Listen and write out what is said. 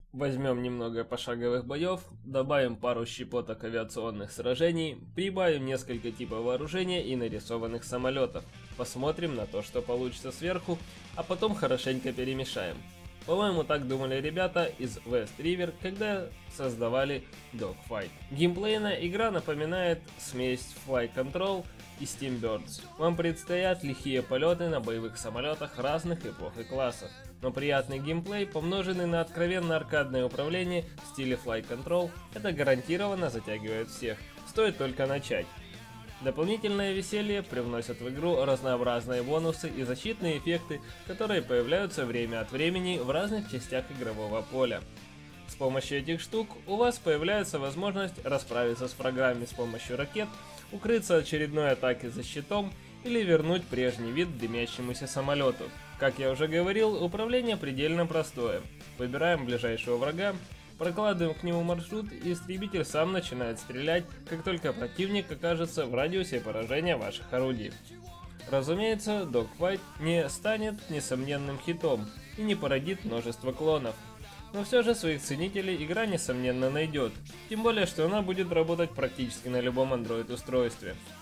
Возьмем немного пошаговых боев, добавим пару щепоток авиационных сражений, прибавим несколько типов вооружения и нарисованных самолетов. Посмотрим на то, что получится сверху, а потом хорошенько перемешаем. По-моему, так думали ребята из West River, когда создавали Dogfight. Геймплейно игра напоминает смесь Flight Control и Steam Birds. Вам предстоят лихие полеты на боевых самолетах разных эпох и классов. Но приятный геймплей, помноженный на откровенно аркадное управление в стиле Flight Control, это гарантированно затягивает всех. Стоит только начать. Дополнительное веселье привносят в игру разнообразные бонусы и защитные эффекты, которые появляются время от времени в разных частях игрового поля. С помощью этих штук у вас появляется возможность расправиться с врагами с помощью ракет, укрыться от очередной атаки за щитом или вернуть прежний вид дымящемуся самолету. Как я уже говорил, управление предельно простое. Выбираем ближайшего врага, прокладываем к нему маршрут, и истребитель сам начинает стрелять, как только противник окажется в радиусе поражения ваших орудий. Разумеется, Dogfight не станет несомненным хитом и не породит множество клонов. Но все же своих ценителей игра несомненно найдет, тем более что она будет работать практически на любом Android устройстве.